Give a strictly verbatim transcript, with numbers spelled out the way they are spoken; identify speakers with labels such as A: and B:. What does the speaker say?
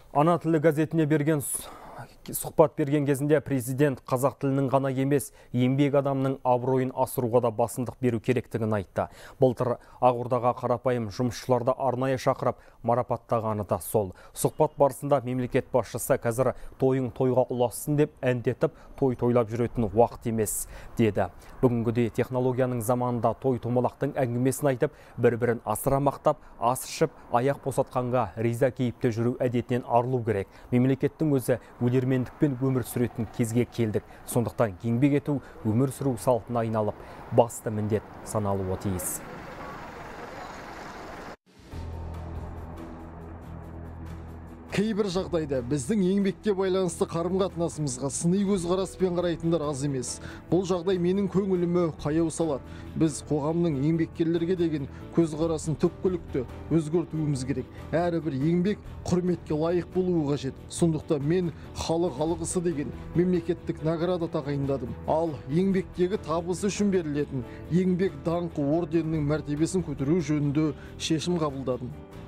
A: Ана тілі газетіне берген сұхбат берген кезінде президент қазақ тілінің ғана емес, еңбек адамның абыройын асыруға да басымдық беру керектігін айтты. Былтыр Ақордаға қарапайым жұмысшыларды арнайы шақырып марапаттағаны да сол. Сұхбат барысында мемлекет басшысы қазір тойың тойға ұлассын деп әндетіп, той тойлап жүретін уақыт емес деді. Бүгінгідей технологияның заманында той томалақтың әңгімесін айтып, бір-бірін асыра мақтап, ас ішіп, аяқ босатқанға риза кейіпте жүру әдетінен арылу керек. Мемлекеттің өзі өлермендікпен өмір сүретін кезге келдік. Сондықтан еңбек ету өмір сүру салтына айналып, басты міндет саналуы тиіс.
B: Кейбір жағдайда біздің еңбекке байланысты қарым-қатынасымызға сыни көзқараспен қарайтындар аз емес. Бұл жағдай менің көңіліме қаяу салады. Біз қоғамның еңбеккерлерге деген көзқарасын түпкілікті өзгертуіміз керек. Әрбір еңбек құрметке лайық болуы қажет. Сондықтан мен халық алғысы деген мемлекеттік награда тағайындадым. Ал еңбектегі табысы үшін берілетін еңбек даңқы орденінің мәртебесін көтеру жөнінде шешім қабылдадым.